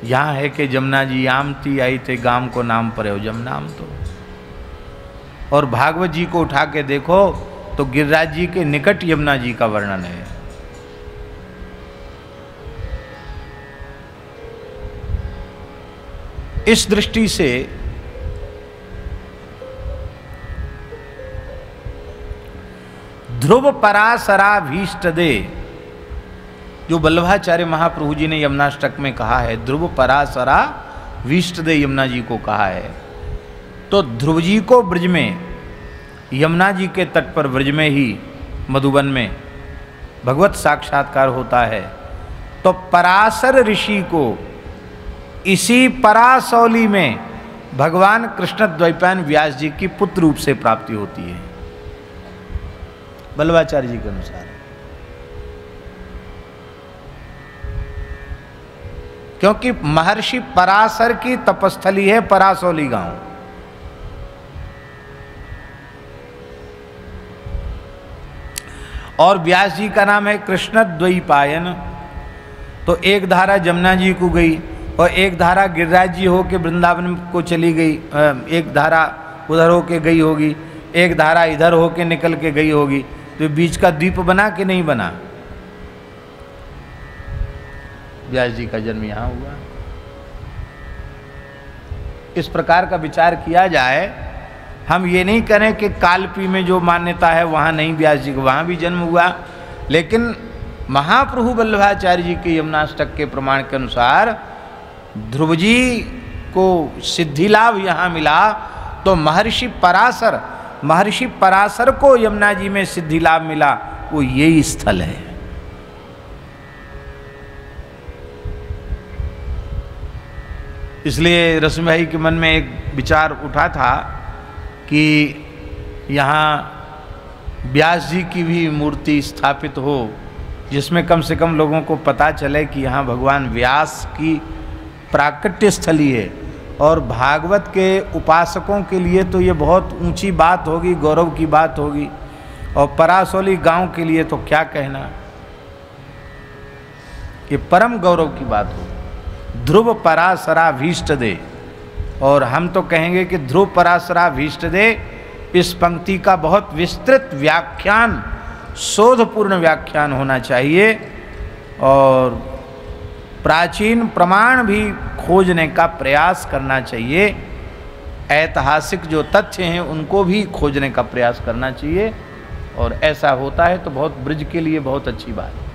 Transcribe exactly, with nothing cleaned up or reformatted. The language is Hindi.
यहाँ है कि जमुना जी आमती आई थे गाम को नाम पर हो जमनाम तो। और भागवत जी को उठा के देखो तो गिरिराज जी के निकट यमुना जी का वर्णन है। इस दृष्टि से ध्रुव परासरा भीष्ट दे, जो वल्लभाचार्य महाप्रभु जी ने यमुनाष्टक में कहा है, ध्रुव परासरा भीष्ट दे यमुना जी को कहा है। तो ध्रुव जी को ब्रज में, यमुना जी के तट पर ब्रज में ही मधुबन में भगवत साक्षात्कार होता है। तो पराशर ऋषि को इसी परासौली में भगवान कृष्ण द्वैपायन व्यास जी की पुत्र रूप से प्राप्ति होती है वल्लभाचार्य जी के अनुसार। क्योंकि महर्षि पराशर की तपस्थली है परासौली गांव। और व्यास जी का नाम है कृष्ण द्वैपायन। तो एक धारा जमुना जी को गई और एक धारा गिरिराज जी हो के वृंदावन को चली गई, एक धारा उधर हो के गई होगी, एक धारा इधर हो के निकल के गई होगी। तो बीच का द्वीप बना कि नहीं बना? व्यास जी का जन्म यहाँ हुआ। इस प्रकार का विचार किया जाए। हम ये नहीं करें कि कालपी में जो मान्यता है वहाँ नहीं, व्यास जी को वहाँ भी जन्म हुआ। लेकिन महाप्रभु वल्लभाचार्य जी के यमुनाष्टक के प्रमाण के अनुसार ध्रुव जी को सिद्धि लाभ यहाँ मिला। तो महर्षि पराशर महर्षि पराशर को यमुना जी में सिद्धि लाभ मिला, वो यही स्थल है। इसलिए रश्मि भाई के मन में एक विचार उठा था कि यहाँ व्यास जी की भी मूर्ति स्थापित हो, जिसमें कम से कम लोगों को पता चले कि यहाँ भगवान व्यास की प्राकट्य स्थली है। और भागवत के उपासकों के लिए तो ये बहुत ऊंची बात होगी, गौरव की बात होगी। और परासौली गांव के लिए तो क्या कहना, ये परम गौरव की बात होगी। ध्रुव पराशरा भीष्ट दे। और हम तो कहेंगे कि ध्रुव पराशरा भीष्ट दे, इस पंक्ति का बहुत विस्तृत व्याख्यान, शोधपूर्ण व्याख्यान होना चाहिए। और प्राचीन प्रमाण भी खोजने का प्रयास करना चाहिए। ऐतिहासिक जो तथ्य हैं उनको भी खोजने का प्रयास करना चाहिए। और ऐसा होता है तो बहुत ब्रज के लिए बहुत अच्छी बात है।